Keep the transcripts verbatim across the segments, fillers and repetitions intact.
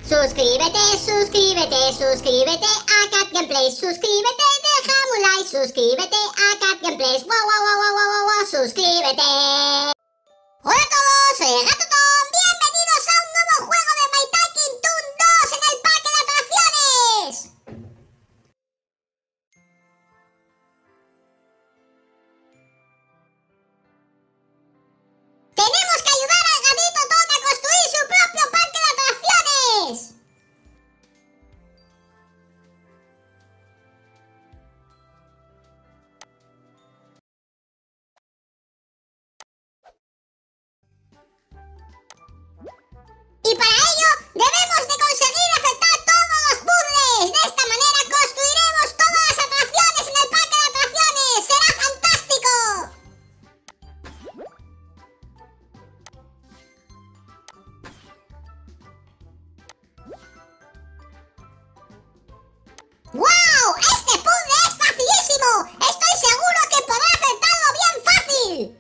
Suscríbete, suscríbete, suscríbete a Cat Gameplays. Suscríbete, déjame un like. Suscríbete a Cat Gameplays. Wow, wow, wow, wow, wow, wow, suscríbete. Hola a todos, soy el Gato. Bienvenidos a un nuevo juego de My Talking Toon dos en el parque de atracciones. Tenemos que ayudar al gatito Tom a construir su propio parque de atracciones. Y para ello debemos de conseguir aceptar todos los puzzles. De esta manera construiremos todas las atracciones en el parque de atracciones. ¡Será fantástico! ¡Wow! ¡Este puzzle es facilísimo! Estoy seguro que podré aceptarlo bien fácil.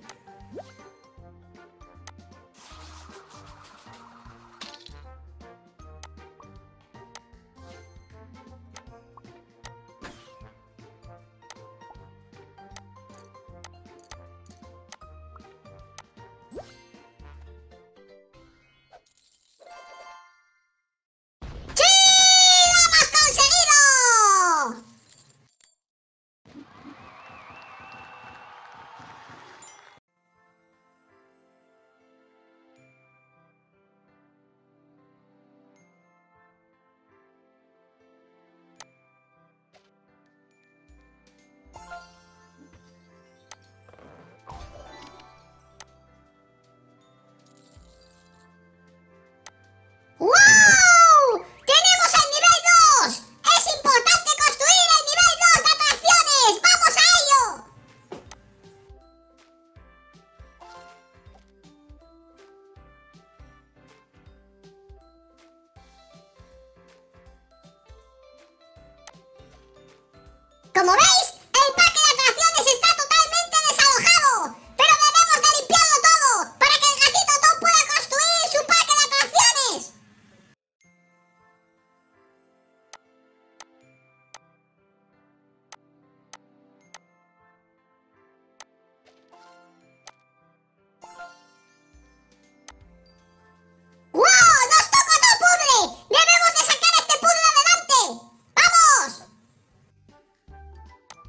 ¡Wow! ¡Tenemos el nivel dos! ¡Es importante construir el nivel dos de atracciones! ¡Vamos a ello! Como veis, el parque de atracciones está totalmente desalojado, pero debemos de limpiarlo todo para que el gatito Tom pueda construir su parque de atracciones. ¡Wow! ¡Nos toca otro puzzle! ¡Debemos de sacar este puzzle adelante! ¡Vamos!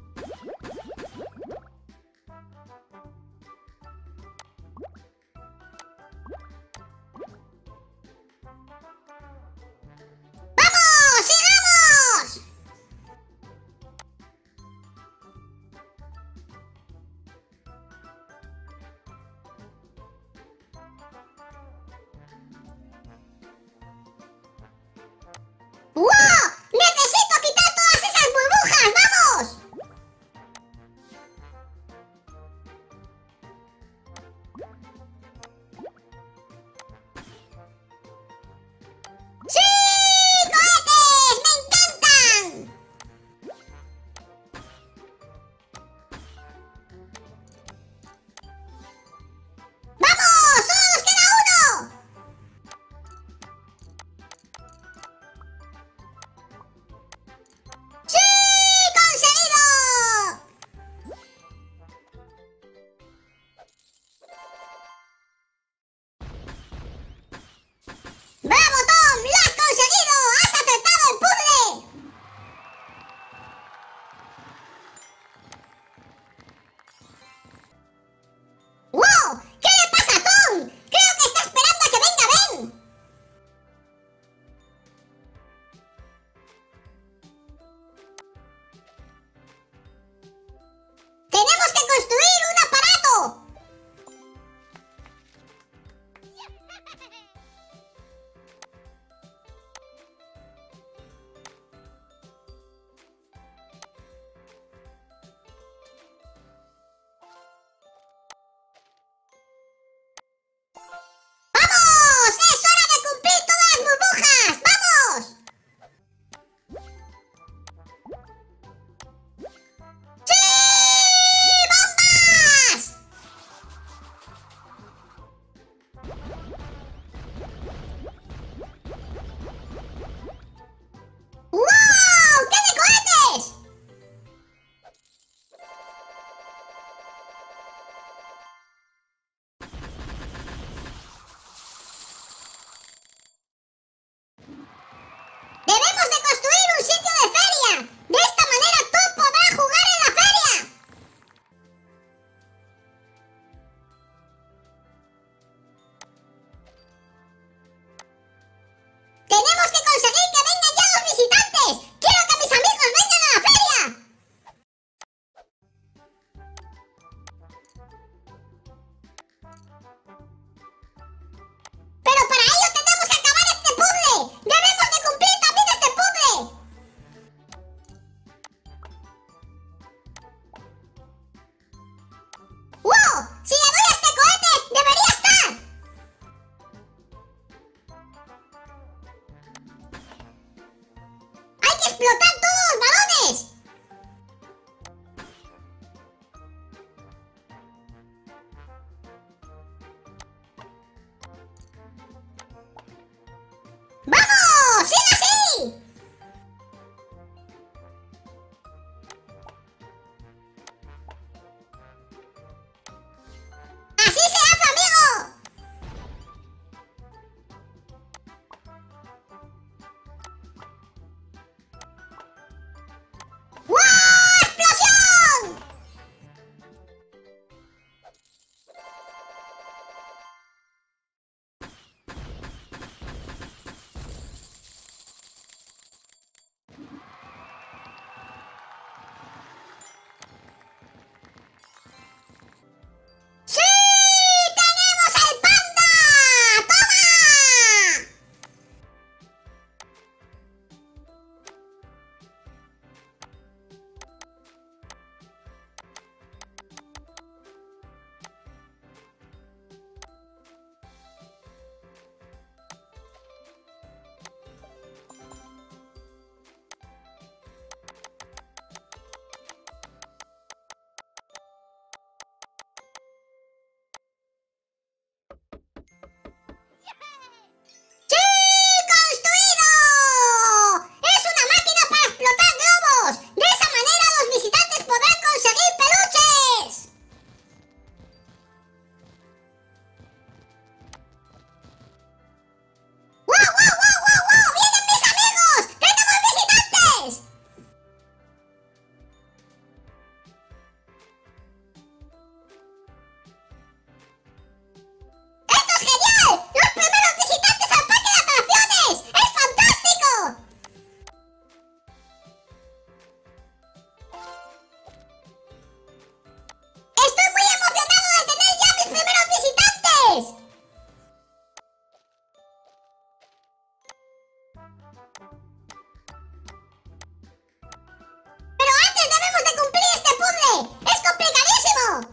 ¡Explotad todos, balones! ¡Vamos! ¡Sigue así! ¡Así se hace, amigo! ¡Wow! ¡Explosión! ¡Sí! ¡Tenemos el panda! ¡Toma! ¡Sí! ¡Construido! ¡Es una máquina para explotar globos! ¡De esa manera los visitantes podrán conseguir peluches! ¡Wow, wow, wow, wow, wow! ¡Vienen mis amigos! ¡Tenemos visitantes! ¡Esto es genial! ¡Los primeros visitantes al parque de atracciones! ¡Es fantástico! ¡Estoy muy emocionado de tener ya mis primeros visitantes! ¡Pero antes debemos de cumplir este puzzle! ¡Es complicadísimo!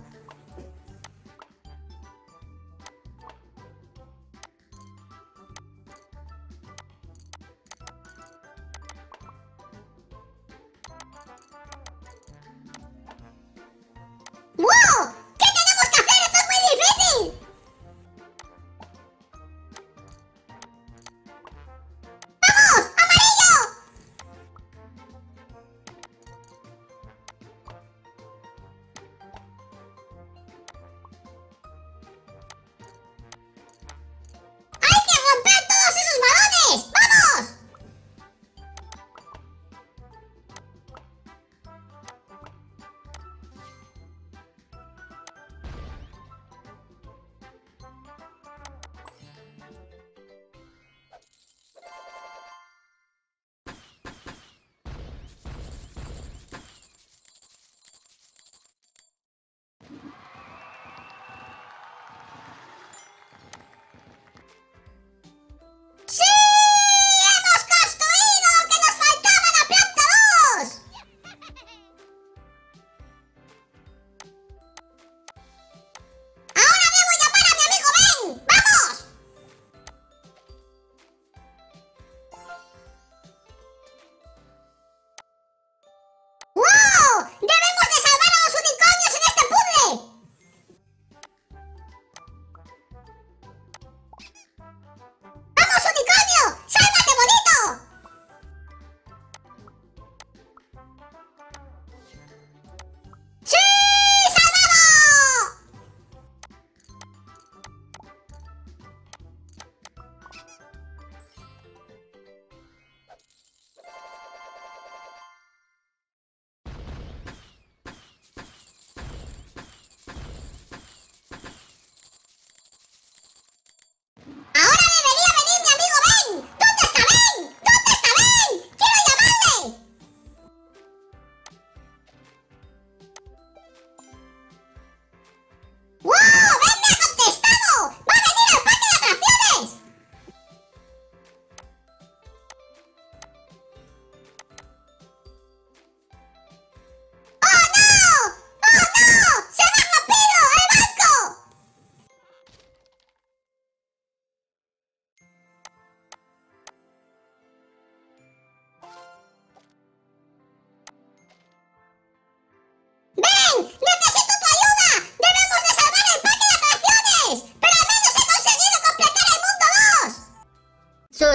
¡Wow! ¿Qué tenemos que hacer? ¡Esto es muy difícil! ¡Vamos! ¡Amarillo!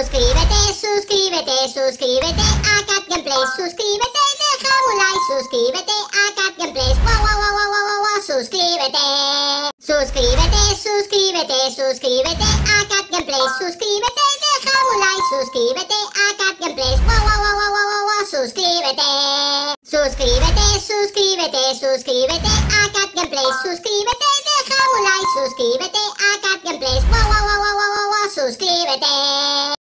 Suscríbete, suscríbete, suscríbete a Cat Gameplays. Suscríbete, deja un like. Suscríbete a Cat Gameplays. Wow, wow, wow, wow, wow, wow, suscríbete. Suscríbete, suscríbete, suscríbete a Cat Gameplays. Suscríbete, deja un like. Suscríbete a Cat Gameplays. Wow, wow, wow, wow, wow, wow, suscríbete. Suscríbete, suscríbete, suscríbete a Cat Gameplays. Suscríbete, deja un like. Suscríbete a Cat Gameplays. Wow, wow, wow, wow, wow, wow, suscríbete.